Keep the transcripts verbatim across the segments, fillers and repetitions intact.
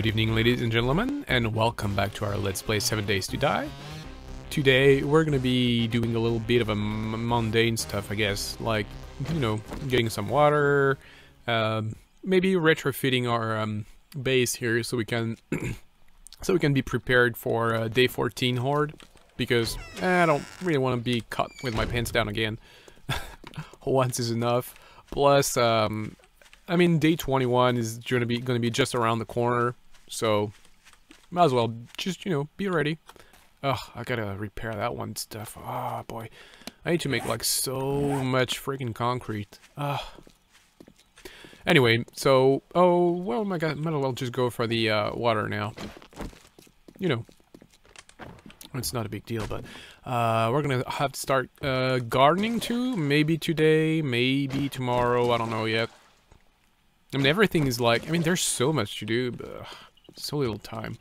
Good evening, ladies and gentlemen, and welcome back to our Let's Play seven Days to Die. Today, we're gonna be doing a little bit of a m mundane stuff, I guess, like, you know, getting some water, um, maybe retrofitting our um, base here so we can so we can be prepared for uh, day fourteen horde, because eh, I don't really want to be caught with my pants down again. Once is enough. Plus, um, I mean, day twenty-one is gonna be gonna be just around the corner, so might as well just, you know, be ready. Ugh, I gotta repair that one stuff. Ah, oh, boy, I need to make like so much freaking concrete. Ah. Anyway, so oh well, my God, might as well just go for the uh, water now. You know, it's not a big deal, but uh, we're gonna have to start uh, gardening too. Maybe today, maybe tomorrow. I don't know yet. I mean, everything is like, I mean, there's so much to do, but ugh, so little time.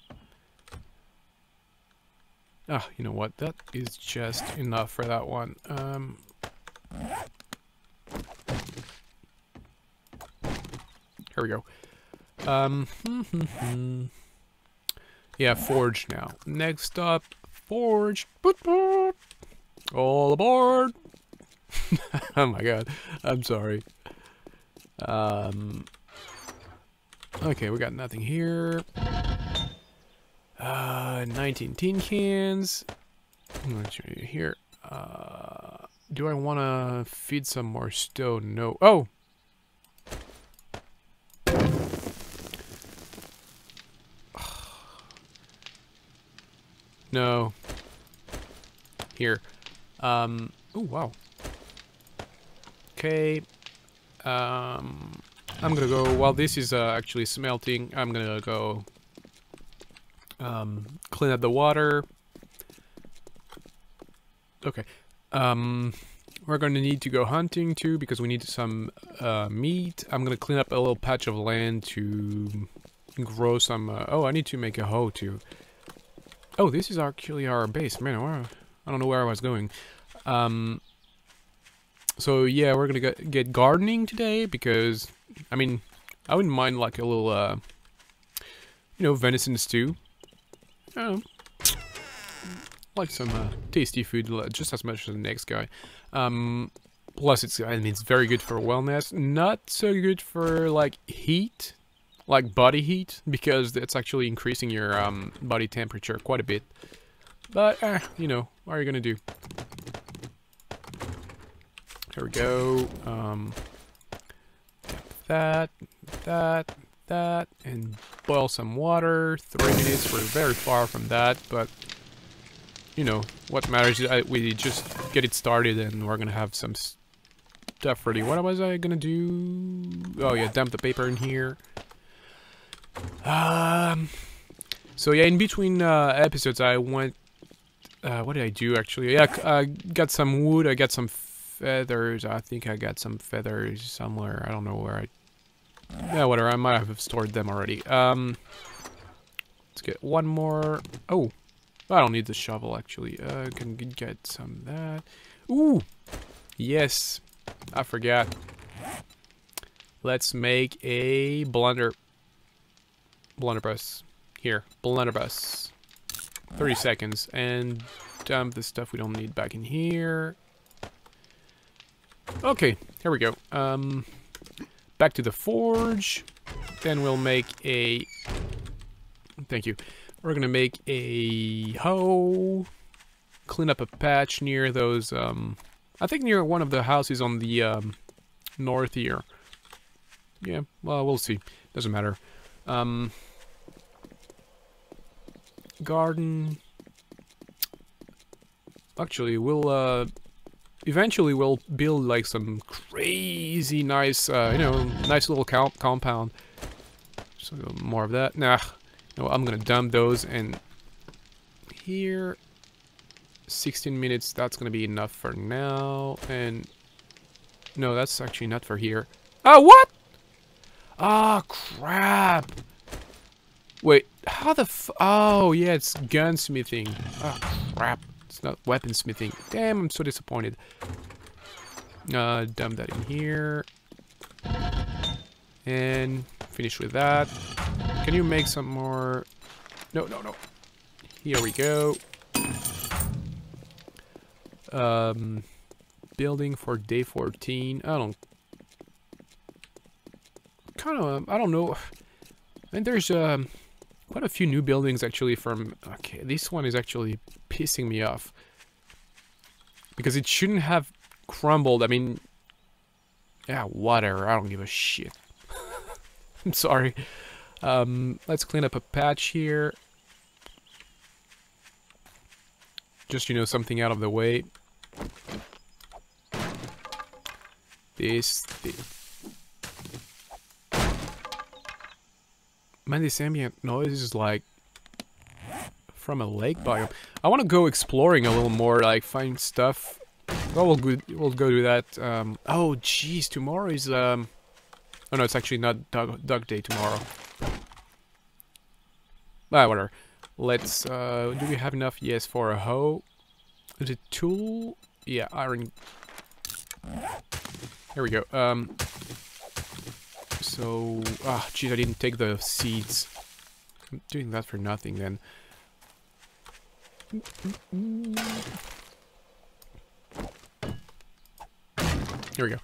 Ah, you know what? That is just enough for that one. Um, here we go. Um, yeah, forge now. Next up, forge. Boot, boot. All aboard. Oh my God, I'm sorry. Um. Okay, we got nothing here. Uh, nineteen tin cans. I'm gonna show you here. Uh, do I want to feed some more stone? No. Oh! No. Here. Um, oh, wow. Okay. Um... I'm gonna go, while this is uh, actually smelting, I'm gonna go um, clean up the water. Okay. Um, we're gonna need to go hunting too, because we need some uh, meat. I'm gonna clean up a little patch of land to grow some... Uh, oh, I need to make a hoe too. Oh, this is actually our base. Man, where, I don't know where I was going. Um, so yeah, we're gonna get, get gardening today, because... I mean, I wouldn't mind like a little, uh, you know, venison stew. Oh, like some uh, tasty food, just as much as the next guy. Um, plus, it's I mean, it's very good for wellness. Not so good for like heat, like body heat, because it's actually increasing your um, body temperature quite a bit. But eh, you know, what are you gonna do? There we go. Um. That, that, that, and boil some water. Three minutes. We're very far from that, but you know what matters is I, we just get it started, and we're gonna have some stuff ready. What was I gonna do? Oh yeah, dump the paper in here. Um. So yeah, in between uh, episodes, I went. Uh, what did I do actually? Yeah, I got some wood. I got some feathers. I think I got some feathers somewhere. I don't know where I. Yeah, whatever. I might have stored them already. Um, let's get one more. Oh, I don't need the shovel actually. Uh, can get some of that. Ooh, yes. I forgot. Let's make a blender. Blunderbuss. Here, blunderbuss. Thirty seconds, and dump the stuff we don't need back in here. Okay, here we go. Um. Back to the forge, then we'll make a, thank you, we're gonna make a hoe, clean up a patch near those, um, I think near one of the houses on the um, north here. Yeah, well, we'll see, doesn't matter. Um, garden, actually, we'll, uh, eventually we'll build like some crazy nice, uh, you know, nice little comp compound. So more of that. Nah, no, I'm gonna dump those, and here, sixteen minutes. That's gonna be enough for now. And no, that's actually not for here. Oh, what? Ah, oh, crap. Wait, how the f? Oh, yeah, it's gunsmithing. Oh, crap. It's not weaponsmithing. Damn, I'm so disappointed. Uh, dump that in here. And finish with that. Can you make some more? No, no, no. Here we go. Um, building for day fourteen. I don't. Kind of. I don't know. And there's um, quite a few new buildings actually from. Okay, this one is actually pissing me off because it shouldn't have crumbled. I mean, yeah, whatever. I don't give a shit. I'm sorry. Um, let's clean up a patch here. Just, you know, something out of the way. This, this. Man, this ambient noise is like from a lake biome. I want to go exploring a little more, like find stuff. Well, we'll go, we'll go do that. Um, oh, jeez, tomorrow is um. Oh no, it's actually not Dog, dog Day tomorrow. Ah, whatever. Let's, uh, do we have enough? Yes, for a hoe. Is it tool? Yeah, iron. Here we go. Um, so, ah, oh, geez, I didn't take the seeds. I'm doing that for nothing then. Here we go.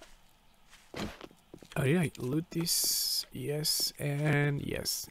Oh, did I loot this? Yes, and yes.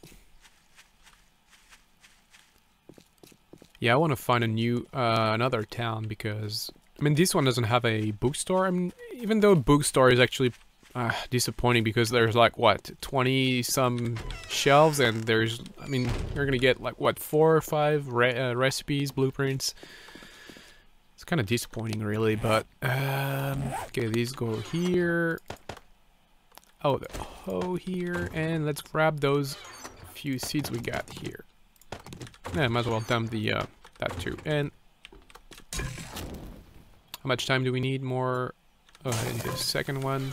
Yeah, I want to find a new, uh, another town because, I mean, this one doesn't have a bookstore. I mean, even though bookstore is actually uh, disappointing because there's like, what, twenty some shelves and there's, I mean, you're going to get like, what, four or five re uh, recipes, blueprints. It's kind of disappointing, really, but, um, okay, these go here. Oh, the hoe here, and let's grab those few seeds we got here. Yeah, might as well dump the, uh, that too. And how much time do we need more? Oh, in the second one.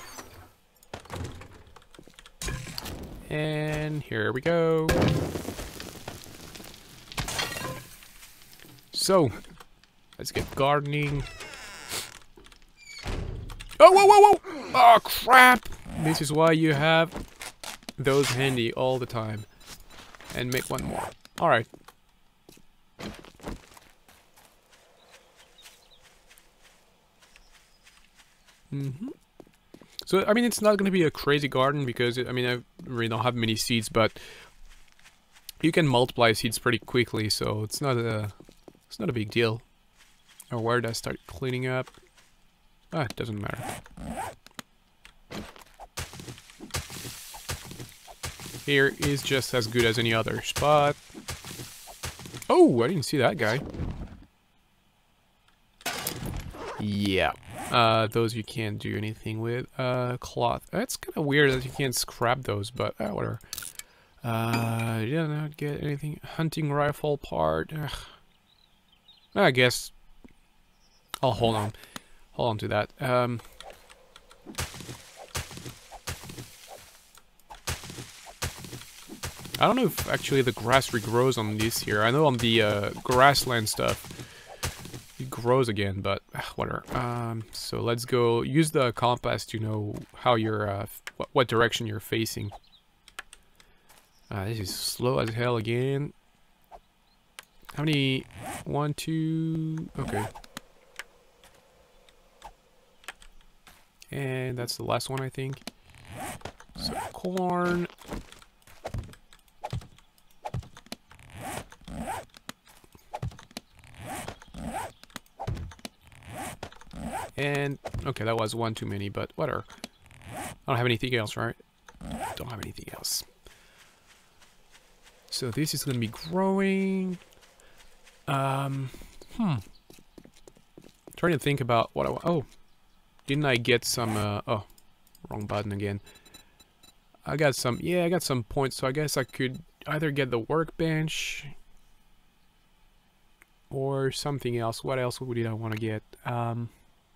And here we go. So, let's get gardening. Oh, whoa, whoa, whoa! Oh, crap! This is why you have those handy all the time. And make one more. Alright. Mm-hmm. So, I mean, it's not going to be a crazy garden because, I mean, I really don't have many seeds, but you can multiply seeds pretty quickly, so it's not a, it's not a big deal. Or where did I start cleaning up? Ah, it doesn't matter. Here is just as good as any other spot. Oh, I didn't see that guy. Yeah. Uh, those you can't do anything with. Uh, cloth. That's kind of weird that you can't scrap those, but uh, whatever. Uh, did not get anything. Hunting rifle part. Ugh. I guess I'll hold on. Hold on to that. Um, I don't know if actually the grass regrows on this here. I know on the uh, grassland stuff it grows again, but uh, whatever. Um, so let's go use the compass to know how you're, uh, what, what direction you're facing. Uh, this is slow as hell again. How many? One, two. Okay. And that's the last one, I think. So corn. And, okay, that was one too many, but whatever. I don't have anything else, right? Don't have anything else. So this is going to be growing. Um, hmm. Trying to think about what I want. Oh, didn't I get some, uh, oh, wrong button again. I got some, yeah, I got some points, so I guess I could either get the workbench or something else. What else did I want to get? Um...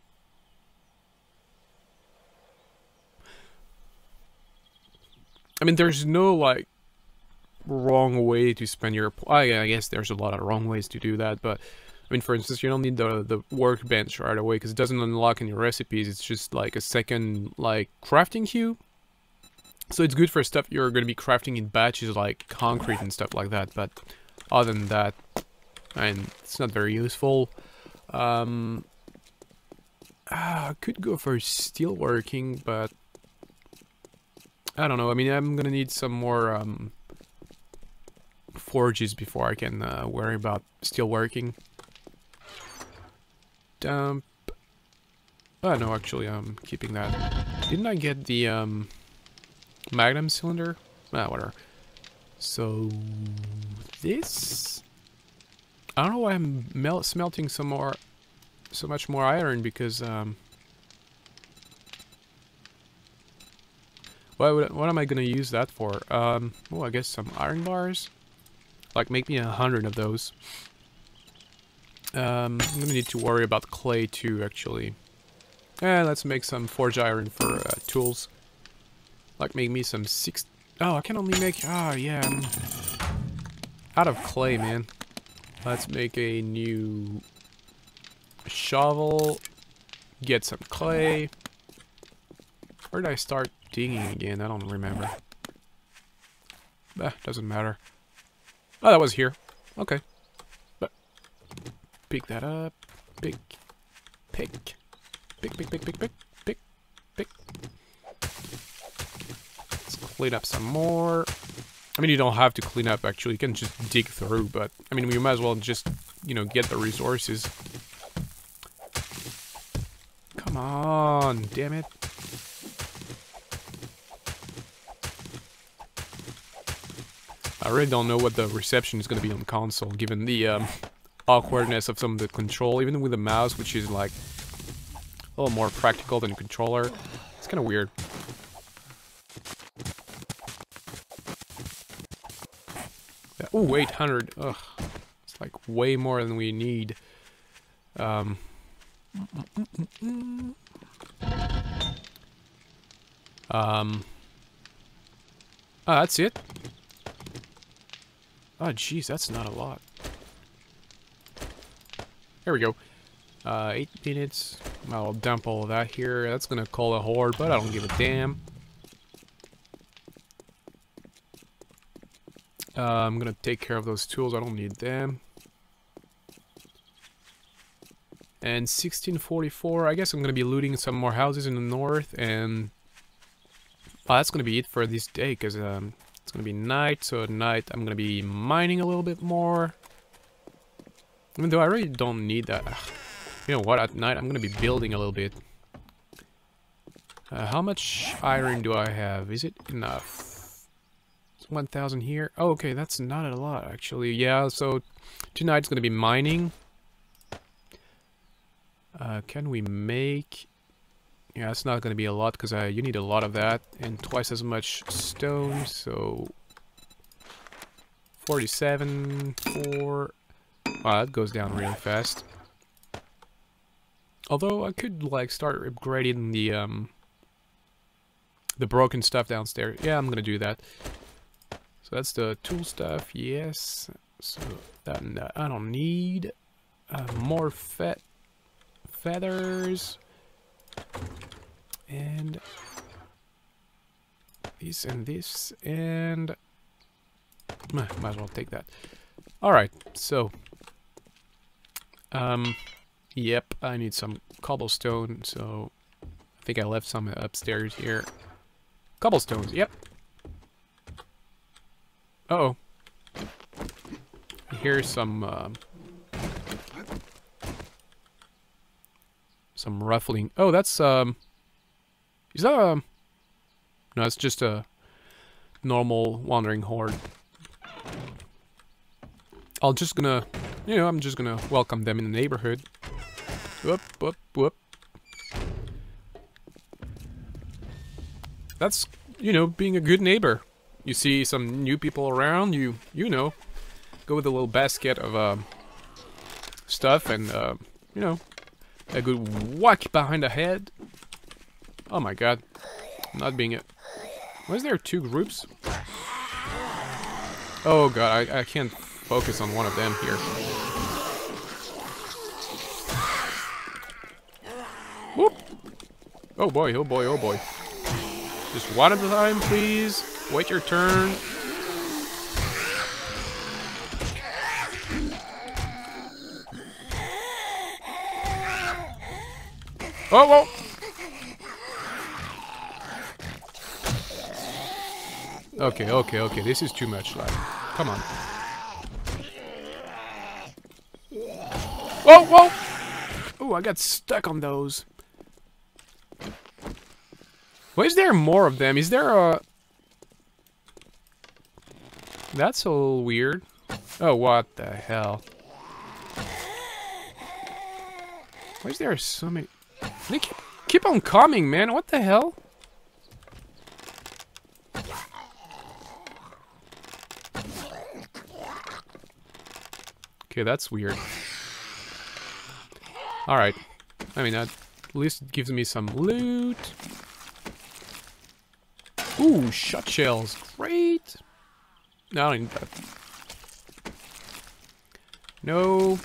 I mean, there's no, like, wrong way to spend your... I, I guess there's a lot of wrong ways to do that, but... I mean, for instance, you don't need the, the workbench right away, because it doesn't unlock any recipes. It's just, like, a second, like, crafting queue. So it's good for stuff you're going to be crafting in batches, like concrete and stuff like that. But other than that, and it's not very useful. Um, ah, I could go for steelworking, but I don't know. I mean, I'm gonna need some more um, forges before I can uh, worry about steelworking. Dump. Oh no, actually, I'm keeping that. Didn't I get the um, magnum cylinder? Ah, whatever. So this. I don't know why I'm mel smelting some more, so much more iron, because um, what would, what am I gonna use that for? Um, oh, I guess some iron bars, like make me a hundred of those. Um, I'm gonna need to worry about clay too, actually. Eh, let's make some forge iron for uh, tools. Like make me some six. Oh, I can only make. Ah, oh, yeah. I'm out of clay, man. Let's make a new shovel, get some clay. Where did I start digging again? I don't remember. Bah, doesn't matter. Oh, that was here. Okay. But pick that up. Pick. Pick. Pick, pick, pick, pick, pick, pick, pick. Let's clean up some more. I mean, you don't have to clean up, actually. You can just dig through, but, I mean, we might as well just, you know, get the resources. Come on, damn it. I really don't know what the reception is going to be on console, given the um, awkwardness of some of the control, even with the mouse, which is, like, a little more practical than a controller. It's kind of weird. Oh, eight hundred. Ugh. It's like way more than we need. Um. Um. Oh, that's it? Oh, jeez, that's not a lot. There we go. Uh, eight minutes. I'll dump all of that here. That's gonna call a horde, but I don't give a damn. Uh, I'm gonna take care of those tools. I don't need them. And sixteen forty-four. I guess I'm gonna be looting some more houses in the north, and oh, that's gonna be it for this day, because um, it's gonna be night. So at night, I'm gonna be mining a little bit more. Even though I really don't need that. You know what? At night, I'm gonna be building a little bit. Uh, how much iron do I have? Is it enough? one thousand here. Oh, okay, that's not a lot, actually. Yeah, so tonight's gonna be mining. Uh, can we make... Yeah, it's not gonna be a lot, because uh, you need a lot of that, and twice as much stone, so... forty-seven, four... Wow, that goes down really fast. Although, I could, like, start upgrading the, um... the broken stuff downstairs. Yeah, I'm gonna do that. So that's the tool stuff, yes. So that uh, I don't need uh, more fe feathers, and this and this, and might as well take that. All right, so um, yep, I need some cobblestone. So I think I left some upstairs here. Cobblestones, yep. Uh-oh. Here's some, uh, some ruffling. Oh, that's, um, is that, um, no, it's just a normal wandering horde. I'll just gonna, you know, I'm just gonna welcome them in the neighborhood. Whoop, whoop, whoop. That's, you know, being a good neighbor. You see some new people around, you you know, go with a little basket of uh, stuff and, uh, you know, a good whack behind the head. Oh my god. I'm not being it. Why is there two groups? Oh god, I, I can't focus on one of them here. Whoop! Oh boy, oh boy, oh boy. Just one at a time, please. Wait your turn. Oh, whoa! Okay, okay, okay. This is too much, like. Come on. Whoa, whoa! Oh, I got stuck on those. Why is there more of them? Is there a... That's a little weird. Oh, what the hell? Why is there so many... They keep, keep on coming, man. What the hell? Okay, that's weird. Alright. I mean, that at least it gives me some loot. Ooh, shot shells. Great. No, I don't need that. No.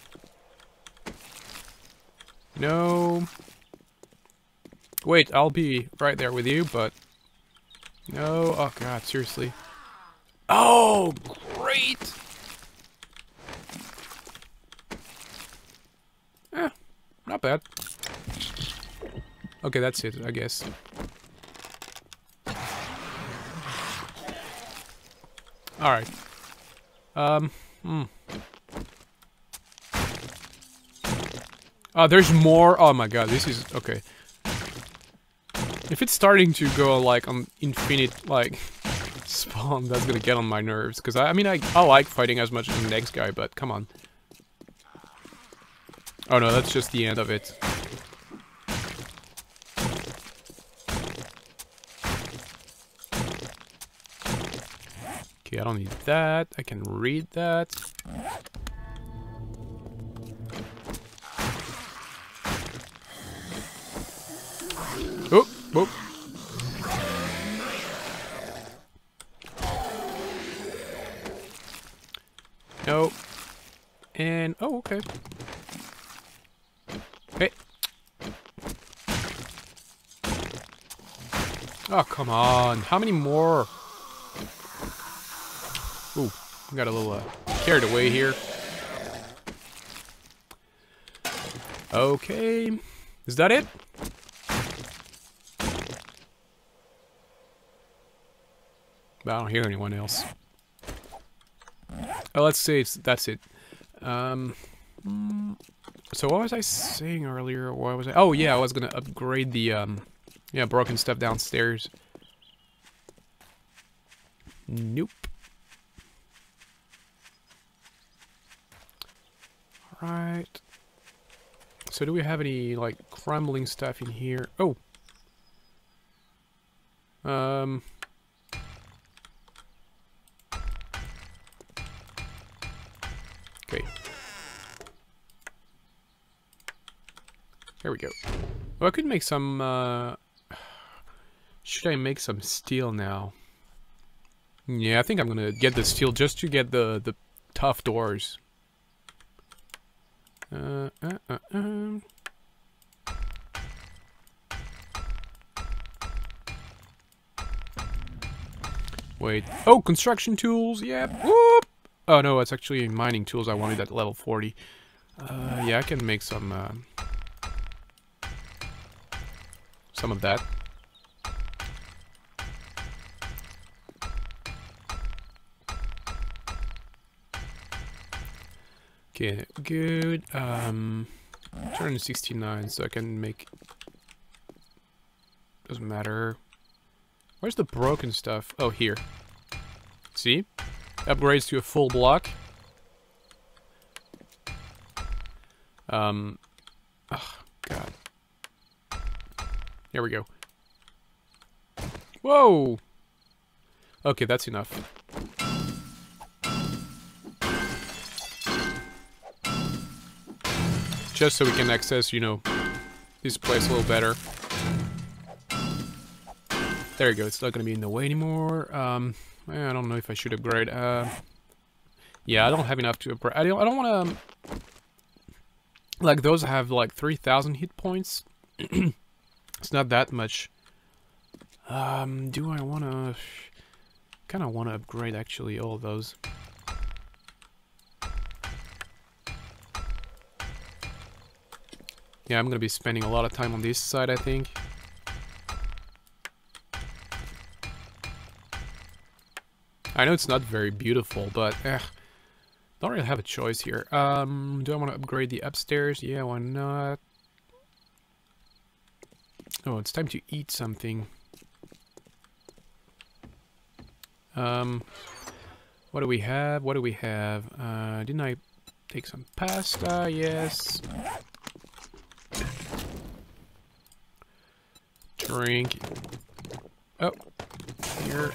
No. Wait, I'll be right there with you, but... No. Oh, God, seriously. Oh, great. Eh, not bad. Okay, that's it, I guess. Alright. Um, hmm. Oh, there's more. Oh my god, this is... Okay. If it's starting to go, like, on infinite, like, spawn, that's gonna get on my nerves. Because, I, I mean, I, I like fighting as much as the next guy, but come on. Oh no, that's just the end of it. Okay, I don't need that. I can read that. Oh, oh. No. And, oh, okay. Hey. Oh, come on. How many more? Ooh, got a little uh, carried away here. Okay. Is that it? I don't hear anyone else. Oh, let's say it's, that's it. Um, so what was I saying earlier? What was I? Oh yeah, I was gonna upgrade the um, yeah, broken stuff downstairs. Nope. All right. So do we have any like crumbling stuff in here? Oh. Um. Okay. There we go. Well, I could make some, uh... Should I make some steel now? Yeah, I think I'm gonna get the steel just to get the, the tough doors. Uh, uh, uh, uh. Wait. Oh, construction tools! Yep! Whoop! Oh no, it's actually mining tools I wanted at level forty. Uh, yeah, I can make some, uh, some of that. Okay, good. Um, two hundred sixty-nine, so I can make... Doesn't matter. Where's the broken stuff? Oh, here. See? Upgrades to a full block. Um, oh, God. Here we go. Whoa! Okay, that's enough. Just so we can access, you know, this place a little better. There you go, it's not gonna be in the way anymore. Um, I don't know if I should upgrade. Uh, yeah, I don't have enough to upgrade. I don't, I don't want to... Like, those have, like, three thousand hit points. It's not that much. Um, do I want to... kind of want to upgrade, actually, all of those. Yeah, I'm going to be spending a lot of time on this side, I think. I know it's not very beautiful, but eh, don't really have a choice here. Um, do I want to upgrade the upstairs? Yeah, why not? Oh, it's time to eat something. Um, what do we have? What do we have? Uh, didn't I take some pasta? Yes. Drink. Oh, here.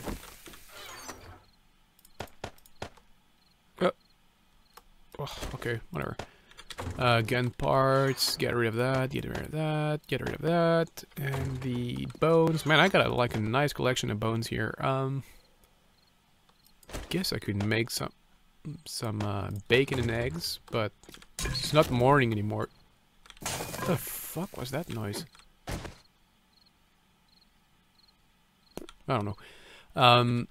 Oh. Oh, okay, whatever. Uh, gun parts, get rid of that, get rid of that, get rid of that, and the bones. Man, I got a, like a nice collection of bones here. Um, guess I could make some some uh, bacon and eggs, but it's not morning anymore. What the fuck was that noise? I don't know. Um,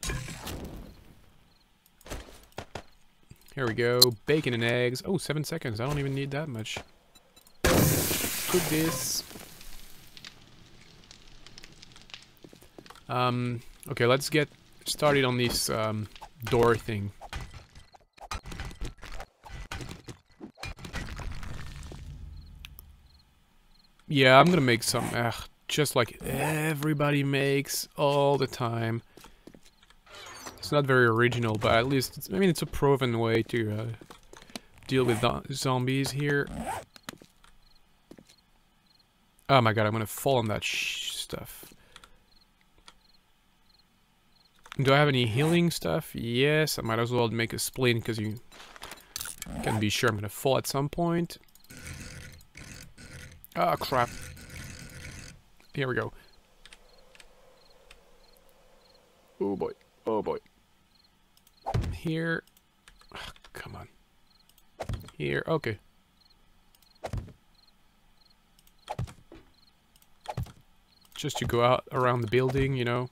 here we go. Bacon and eggs. Oh, seven seconds. I don't even need that much. Cook this. Um, okay, let's get started on this um, door thing. Yeah, I'm gonna make some, ugh, just like everybody makes all the time. It's not very original, but at least, it's, I mean, it's a proven way to uh, deal with zombies here. Oh my god, I'm gonna fall on that sh stuff. Do I have any healing stuff? Yes, I might as well make a splint, because you can be sure I'm gonna fall at some point. Ah, crap. Here we go. Oh boy. Oh boy. Here. Oh, come on. Here. Okay. Just to go out around the building, you know.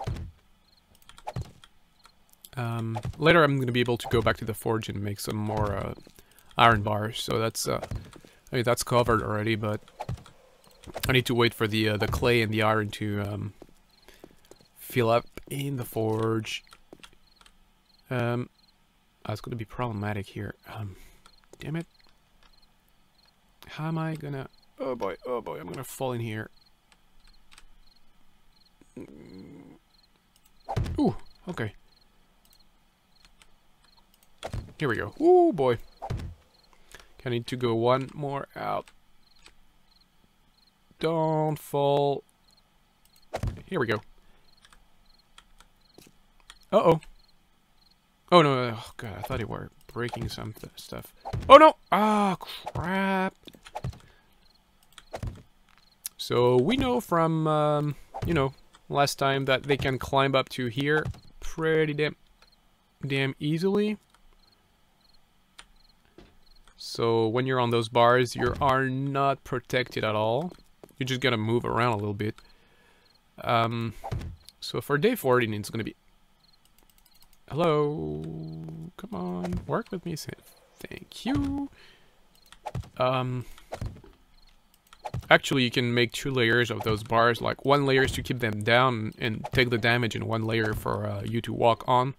Um, later I'm going to be able to go back to the forge and make some more uh, iron bars. So that's, uh, I mean, that's covered already, but I need to wait for the uh, the clay and the iron to um, fill up in the forge. Um, that's going to be problematic here. Um, damn it. How am I gonna... Oh boy, oh boy, I'm gonna fall in here. Ooh, okay. Here we go. Ooh, boy. I need to go one more out. Don't fall. Here we go. Uh-oh. Oh, no. Oh, God. I thought you were breaking some th stuff. Oh, no. Ah, crap. So, we know from, um, you know, last time that they can climb up to here pretty damn, damn easily. So, when you're on those bars, you are not protected at all. You're just gonna move around a little bit. Um, so for day fourteen, it's gonna be... Hello? Come on, work with me. Thank you. Um, actually, you can make two layers of those bars. Like, one layer is to keep them down and take the damage, and one layer for uh, you to walk on.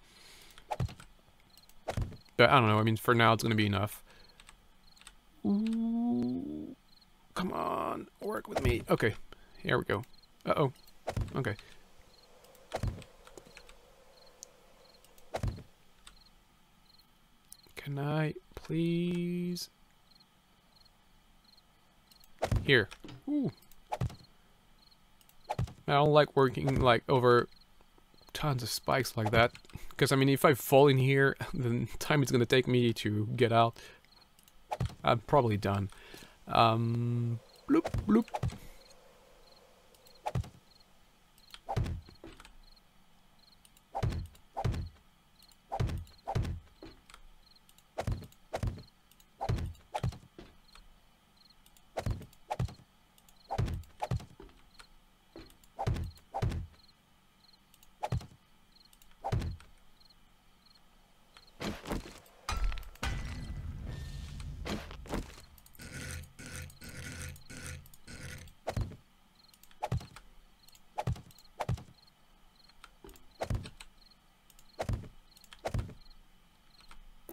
But I don't know, I mean, for now, it's gonna be enough. Ooh. Come on, work with me. Okay, here we go. Uh-oh. Okay. Can I please? Here. Ooh. I don't like working like over tons of spikes like that. Because I mean, if I fall in here, the time it's gonna take me to get out, I'm probably done. Um, bloop, bloop.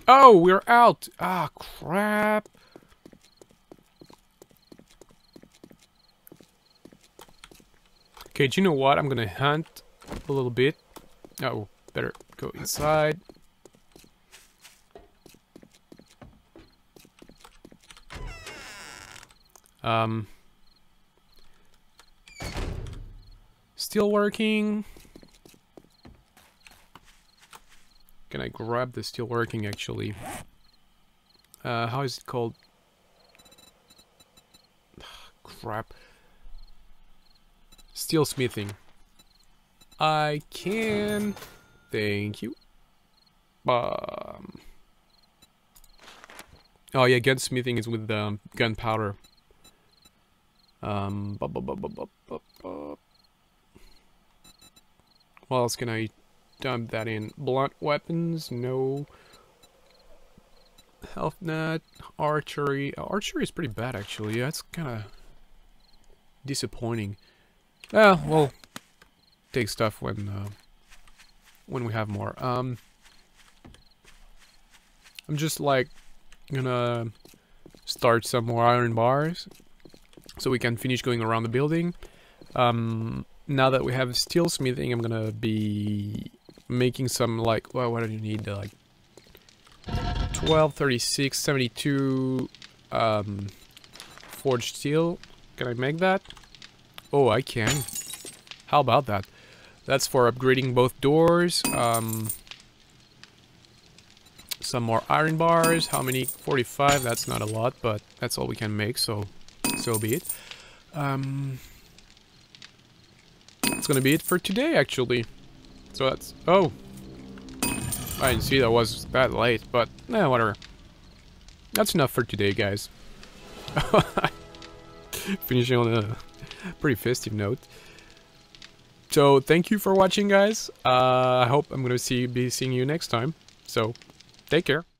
Oh, we're out! Ah, crap. Okay, do you know what? I'm gonna hunt a little bit. Oh, better go inside. Um, still working. Can I grab the steel working actually? Uh, how is it called? Crap. Steel smithing. I can. Thank you. Um. Oh yeah, gunsmithing is with the um, gunpowder. Um. Bu bu bu bu bu bu bu. What else can I dump that in? Blunt weapons? No. Health net, archery. Oh, archery is pretty bad actually. Yeah, it's kind of disappointing. Yeah, we'll take stuff when uh, when we have more. Um, I'm just like gonna start some more iron bars so we can finish going around the building. Um, now that we have steel smithing, I'm gonna be making some like, well, what do you need? Like twelve, thirty-six, seventy-two um, forged steel. Can I make that? Oh, I can. How about that? That's for upgrading both doors. Um, some more iron bars. How many? forty-five. That's not a lot, but that's all we can make, so so be it. Um, that's gonna be it for today, actually. So that's... Oh! I didn't see that was that late, but eh, whatever. That's enough for today, guys. Finishing on a pretty festive note. So thank you for watching, guys. Uh, I hope I'm gonna see be seeing you next time. So take care.